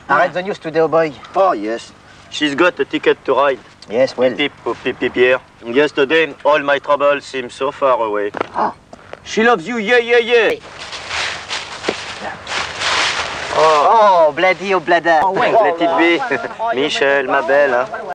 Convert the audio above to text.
I read the news today, oh boy. Oh, yes. She's got a ticket to ride. Yes, well. Pierre. Yesterday, all my troubles seem so far away. Oh. She loves you, yeah, yeah, yeah. Oh, bladi, oh blada. Let it be. Michel, ma belle, hein.